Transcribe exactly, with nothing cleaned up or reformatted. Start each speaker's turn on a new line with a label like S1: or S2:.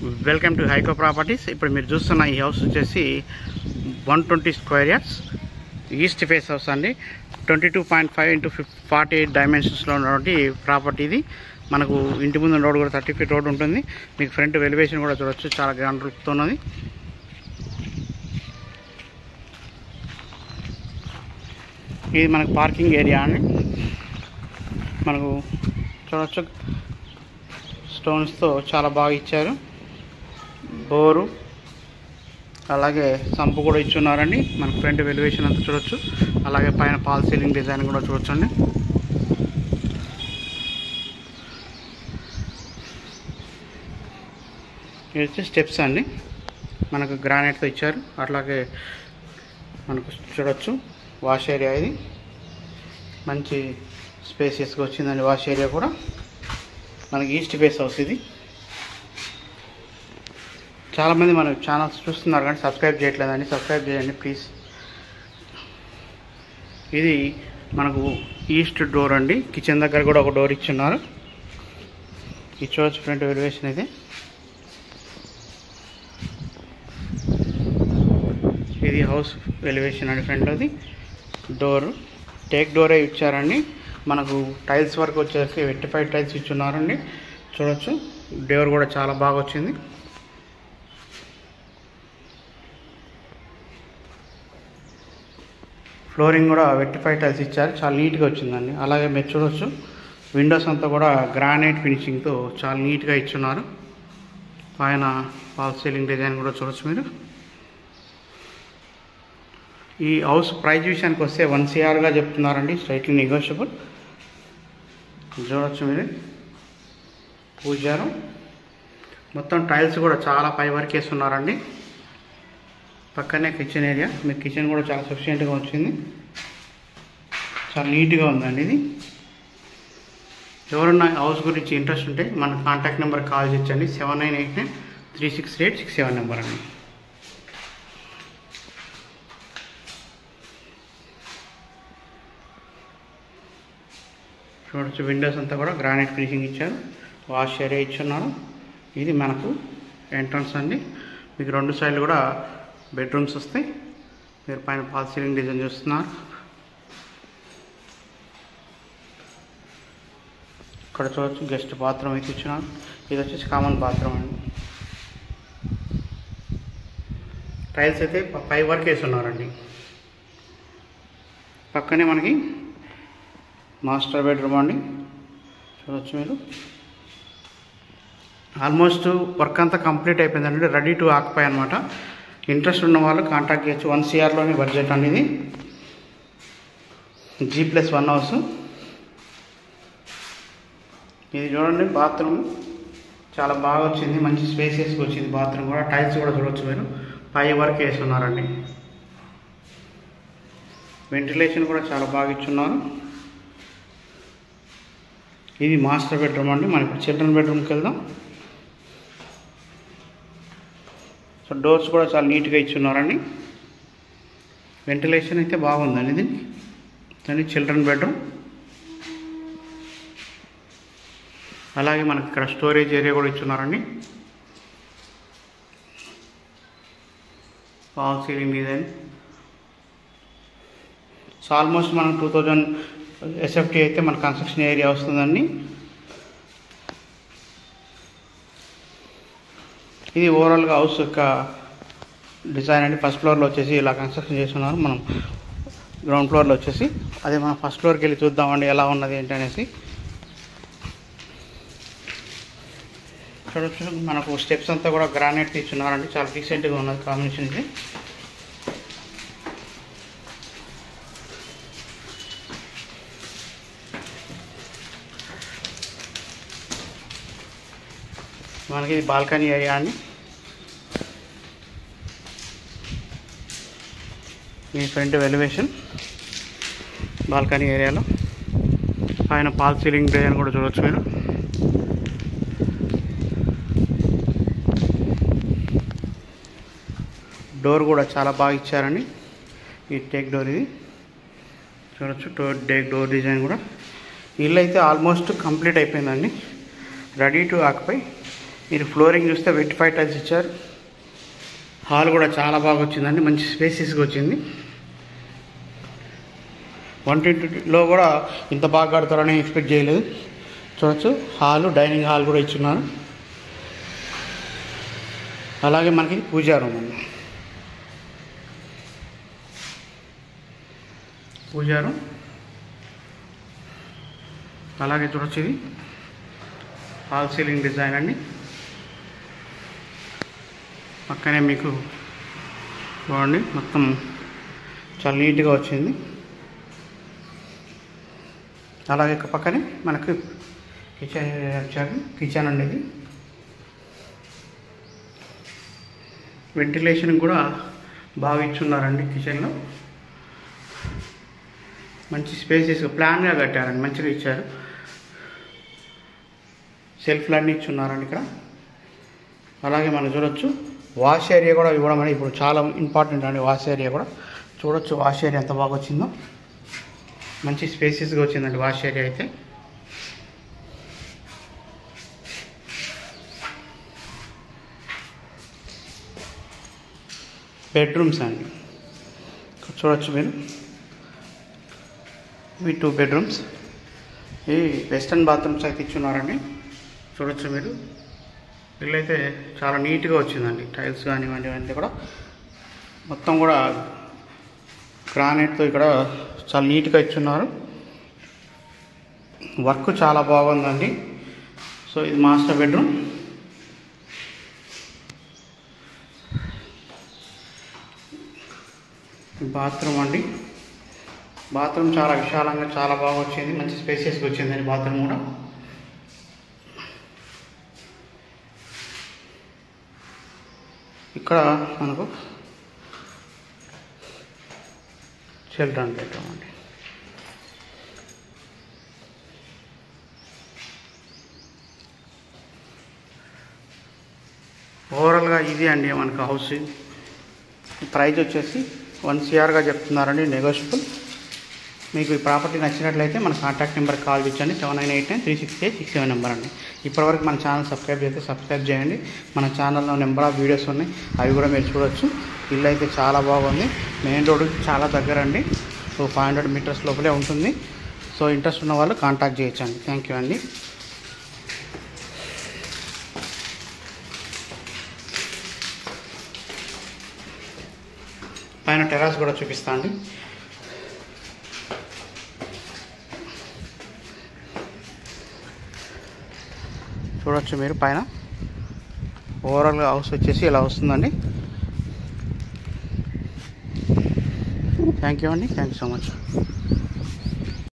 S1: Welcome to హైకో properties. ఇప్పుడు మీరు చూస్తున్న ఈ హౌస్ వచ్చేసి one twenty square yards east face house అండి. Twenty two point five into forty eight డైమెన్షన్స్లో ఉన్నటువంటి ప్రాపర్టీ ఇది. మనకు ఇంటి ముందు రోడ్ కూడా థర్టీ ఫీట్ రోడ్ ఉంటుంది. మీకు ఫ్రంట్ ఎలివేషన్ కూడా చూడవచ్చు, చాలా గ్రాండ్ లుక్తో ఉన్నది. ఇది మనకు పార్కింగ్ ఏరియా అండి. మనకు చూడవచ్చు స్టోన్స్తో చాలా బాగా ఇచ్చారు. బోరు అలాగే సంపు కూడా ఇచ్చున్నారండి. మనకు ఫ్రంట్ ఎలివేషన్ అంతా చూడొచ్చు. అలాగే పైన పాల్ సీలింగ్ డిజైన్ కూడా చూడొచ్చు అండి. ఇది వచ్చి స్టెప్స్ అండి, మనకు గ్రానైట్తో ఇచ్చారు. అట్లాగే మనకు చూడొచ్చు వాష్ ఏరియా. ఇది మంచి స్పేసియస్గా వచ్చిందండి. వాష్ ఏరియా కూడా మనకి ఈస్ట్ ఫేస్ హౌస్ ఇది. చాలామంది మన ఛానల్స్ చూస్తున్నారు కానీ సబ్స్క్రైబ్ చేయట్లేదండి, సబ్స్క్రైబ్ చేయండి ప్లీజ్. ఇది మనకు ఈస్ట్ డోర్ అండి. కిచెన్ దగ్గర కూడా ఒక డోర్ ఇచ్చున్నారు. ఇది చూడొచ్చు ఫ్రంట్ ఎలివేషన్. ఇది ఇది హౌస్ ఎలివేషన్ అండి. ఫ్రంట్లోది డోర్ టేక్ డోరే ఇచ్చారండి. మనకు టైల్స్ వర్క్ వచ్చేసి వెట్టిఫైడ్ టైల్స్ ఇచ్చున్నారండి. చూడొచ్చు డోర్ కూడా చాలా బాగా వచ్చింది. ఫ్లోరింగ్ కూడా వెట్టిఫైడ్ టైల్స్ ఇచ్చారు, చాలా నీట్గా వచ్చిందండి. అలాగే మీరు చూడొచ్చు విండోస్ అంతా కూడా గ్రానైట్ ఫినిషింగ్తో చాలా నీట్గా ఇచ్చున్నారు. పైన ఫాల్ సీలింగ్ డిజైన్ కూడా చూడొచ్చు మీరు. ఈ హౌస్ ప్రైస్ విషయానికి వస్తే వన్ సిఆర్గా చెప్తున్నారండి, స్ట్రైట్లీ నెగోషియబుల్. చూడొచ్చు మీరు పూజారు. మొత్తం టైల్స్ కూడా చాలా పై వరకు వేస్తున్నారండి. పక్కనే కిచెన్ ఏరియా. మీకు కిచెన్ కూడా చాలా సఫిషియెంట్గా వచ్చింది, చాలా నీట్గా ఉందండి. ఇది ఎవరన్నా హౌస్ గురించి ఇంట్రెస్ట్ ఉంటే మన కాంటాక్ట్ నెంబర్ కాల్ చేయొచ్చండి. Seven nine eight nine three six eight six seven number అండి. చూడొచ్చు విండోస్ అంతా కూడా గ్రానైట్ ఫినిషింగ్ ఇచ్చారు. వాష్ ఏరియా ఇచ్చున్నారు. ఇది మనకు ఎంట్రన్స్ అండి. మీకు రెండు సైడ్లు కూడా బెడ్రూమ్స్ వస్తాయి. మీరు పైన ఫాల్ సీలింగ్ డిజైన్ చూస్తున్నారు. ఇక్కడ చూడవచ్చు గెస్ట్ బాత్రూమ్ అయితే ఇచ్చినారు. ఇది వచ్చేసి కామన్ బాత్రూమ్ అండి. టైల్స్ అయితే పై వరకు వేస్తున్నారండి. పక్కనే మనకి మాస్టర్ బెడ్రూమ్ అండి. చూడవచ్చు మీరు. ఆల్మోస్ట్ వర్క్ అంతా కంప్లీట్ అయిపోయిందండి, రెడీ టు ఆక్యుపై అనమాట. ఇంట్రెస్ట్ ఉన్న వాళ్ళు కాంటాక్ట్ చేయొచ్చు. వన్ సిఆర్లోనే బడ్జెట్ అండి. ఇది జీ ప్లస్ వన్ హౌస్. ఇది చూడండి బాత్రూమ్ చాలా బాగా వచ్చింది, మంచి స్పేసియస్గా వచ్చింది. బాత్రూమ్ కూడా టైల్స్ కూడా చూడవచ్చు మీరు, పై వరకు వేస్తున్నారండి. వెంటిలేషన్ కూడా చాలా బాగా ఇచ్చున్నారు. ఇది మాస్టర్ బెడ్రూమ్ అండి. మనం ఇప్పుడు చిల్డ్రన్ బెడ్రూమ్కి వెళ్దాం. సో డోర్స్ కూడా చాలా నీట్గా ఇచ్చున్నారండి. వెంటిలేషన్ అయితే బాగుందండి. ఇది దాన్ని చిల్డ్రన్ బెడ్రూమ్. అలాగే మనకి ఇక్కడ స్టోరేజ్ ఏరియా కూడా ఇచ్చున్నారండి. False ceiling design. So almost మనం టూ థౌజండ్ ఎస్ఎఫ్టీ అయితే మన కన్స్ట్రక్షన్ ఏరియా వస్తుందండి. ఇది ఓవరాల్గా హౌస్ యొక్క డిజైన్ అండి. ఫస్ట్ ఫ్లోర్లో వచ్చేసి ఇలా కన్స్ట్రక్షన్ చేస్తున్నారు. మనం గ్రౌండ్ ఫ్లోర్లో వచ్చేసి అదే మనం ఫస్ట్ ఫ్లోర్కి వెళ్ళి చూద్దామండి ఎలా ఉన్నది ఏంటి అనేసి. చూడొచ్చు మనకు స్టెప్స్ అంతా కూడా గ్రానైట్ ఇచ్చున్నారండి. చాలా డీసెంట్గా ఉన్నది కాంబినేషన్ ఇది. మనకి ఇది బాల్కనీ ఏరియా అండి. ఈ ఫ్రంట్ ఎలివేషన్ బాల్కనీ ఏరియాలో పైన పాల్ సీలింగ్ డిజైన్ కూడా చూడవచ్చు మీరు. డోర్ కూడా చాలా బాగా ఇచ్చారండి. ఈ టేక్ డోర్ ఇది చూడొచ్చు. డోర్ టేక్ డోర్ డిజైన్ కూడా. ఇల్లు అయితే ఆల్మోస్ట్ కంప్లీట్ అయిపోయిందండి, రెడీ టు ఆక్యుపై. మీరు ఫ్లోరింగ్ చూస్తే వెట్ ఫైవ్ టైల్స్ ఇచ్చారు. హాల్ కూడా చాలా బాగా వచ్చిందండి, మంచి స్పేసెస్గా వచ్చింది. వన్ ట్వంటీలో కూడా ఇంత బాగా కడతారని ఎక్స్పెక్ట్ చేయలేదు. చూడొచ్చు హాలు, డైనింగ్ హాల్ కూడా ఇచ్చున్నారు. అలాగే మనకి పూజా రూమ్ ఉంది. పూజా రూమ్ అలాగే చూడొచ్చు, ఇది హాల్ సీలింగ్ డిజైన్ అండి. పక్కనే మీకు చూడండి మొత్తం చాలా నీట్గా వచ్చింది. అలాగే పక్కనే మనకు కిచెన్ వచ్చారు. కిచెన్ అనేది వెంటిలేషన్ కూడా బాగా ఇచ్చున్నారండి. కిచెన్లో మంచి స్పేసెస్ ప్లాన్గా కట్టారండి, మంచిగా ఇచ్చారు. సెల్ఫ్లు అన్నీ ఇచ్చున్నారండి ఇక్కడ. అలాగే మనం చూడొచ్చు వాష్ ఏరియా కూడా ఇవ్వడం అనేది ఇప్పుడు చాలా ఇంపార్టెంట్ అండి. వాష్ ఏరియా కూడా చూడొచ్చు, వాష్ ఏరియా ఎంత బాగా వచ్చిందో, మంచి స్పేసెస్గా వచ్చిందండి వాష్ ఏరియా అయితే. బెడ్రూమ్స్ అండి చూడొచ్చు మీరు, ఇవి టూ బెడ్రూమ్స్. ఈ వెస్టర్న్ బాత్రూమ్స్ అయితే ఇచ్చున్నారండి. చూడొచ్చు మీరు, ఇల్లు అయితే చాలా నీట్గా వచ్చిందండి. టైల్స్ కానివ్వండి ఇవన్నీ కూడా మొత్తం కూడా గ్రానైట్తో ఇక్కడ చాలా నీట్గా ఇచ్చున్నారు. వర్క్ చాలా బాగుందండి. సో ఇది మాస్టర్ బెడ్రూమ్. బాత్రూమ్ అండి. బాత్రూమ్ చాలా విశాలంగా చాలా బాగా వచ్చింది, మంచి స్పేసెస్గా వచ్చిందండి బాత్రూమ్ కూడా. ఇక్కడ మనకు చిల్డ్రన్ బెడ్రూమ్ అండి. ఓవరాల్గా ఇది అండి మనకు హౌస్. ప్రైస్ వచ్చేసి వన్ సిఆర్గా చెప్తున్నారండి, నెగోషియబుల్. మీకు ఈ ప్రాపర్టీ నచ్చినట్లయితే మన కాంటాక్ట్ నెంబర్ కాల్ ఇచ్చండి, seven nine eight nine three six eight six seven number అండి. ఇప్పటివరకు మన ఛానల్ సబ్స్క్రైబ్ చేస్తే సబ్స్క్రైబ్ చేయండి. మన ఛానల్లో నెంబర్ ఆఫ్ వీడియోస్ ఉన్నాయి, అవి కూడా మీరు చూడొచ్చు. ఇల్లు అయితే చాలా బాగుంది, మెయిన్ రోడ్డుకి చాలా దగ్గర అండి. సో ఫైవ్ హండ్రెడ్ మీటర్స్ లోపలే ఉంటుంది. సో ఇంట్రెస్ట్ ఉన్న వాళ్ళు కాంటాక్ట్ చేయొచ్చండి. థ్యాంక్ యూ అండి. పైన టెర్రస్ కూడా చూపిస్తా అండి. చూడొచ్చు మీరు పైన. ఓవరాల్గా హౌస్ వచ్చేసి ఇలా వస్తుందండి. థ్యాంక్ యూ అండి, థ్యాంక్ యూ సో మచ్.